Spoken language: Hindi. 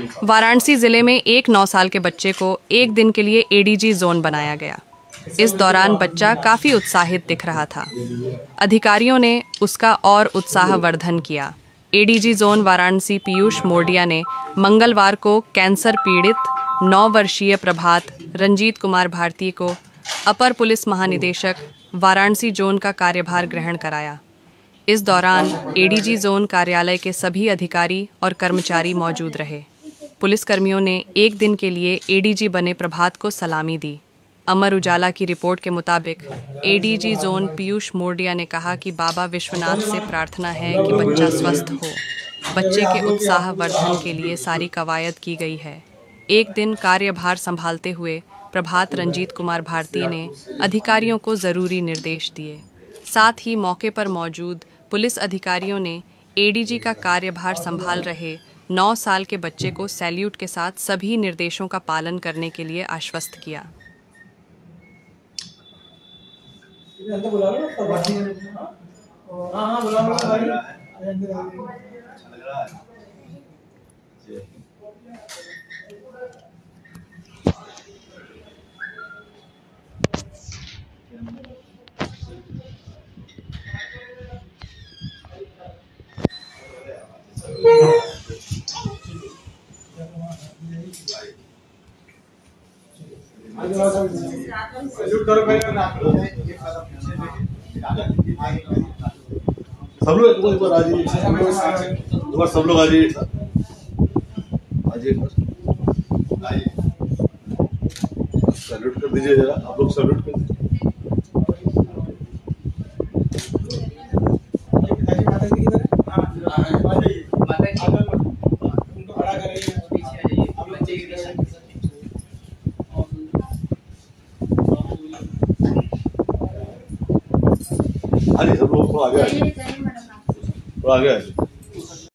वाराणसी जिले में एक 9 साल के बच्चे को एक दिन के लिए एडीजी जोन बनाया गया। इस दौरान बच्चा काफी उत्साहित दिख रहा था। अधिकारियों ने उसका और उत्साहवर्धन किया। एडीजी जोन वाराणसी पीयूष मोडिया ने मंगलवार को कैंसर पीड़ित 9 वर्षीय प्रभात रंजीत कुमार भारती को अपर पुलिस महानिदेशक वाराणसी जोन का कार्यभार ग्रहण कराया। इस दौरान एडीजी जोन कार्यालय के सभी अधिकारी और कर्मचारी मौजूद रहे। पुलिसकर्मियों ने एक दिन के लिए एडीजी बने प्रभात को सलामी दी। अमर उजाला की रिपोर्ट के मुताबिक एडीजी जोन पीयूष मोडिया ने कहा कि बाबा विश्वनाथ से प्रार्थना है कि बच्चा स्वस्थ हो। बच्चे के उत्साहवर्धन के लिए सारी कवायद की गई है। एक दिन कार्यभार संभालते हुए प्रभात रंजीत कुमार भारती ने अधिकारियों को जरूरी निर्देश दिए। साथ ही मौके पर मौजूद पुलिस अधिकारियों ने एडीजी का कार्यभार संभाल रहे 9 साल के बच्चे को सैल्यूट के साथ सभी निर्देशों का पालन करने के लिए आश्वस्त किया। सब लोग आ जाइए, सब लोग आ जाइए, सैल्यूट कर दीजिए जरा, आप लोग सैल्यूट कर दीजिए। अरे सब लोग थोड़ा आगे आइए, थोड़ा आगे आइए।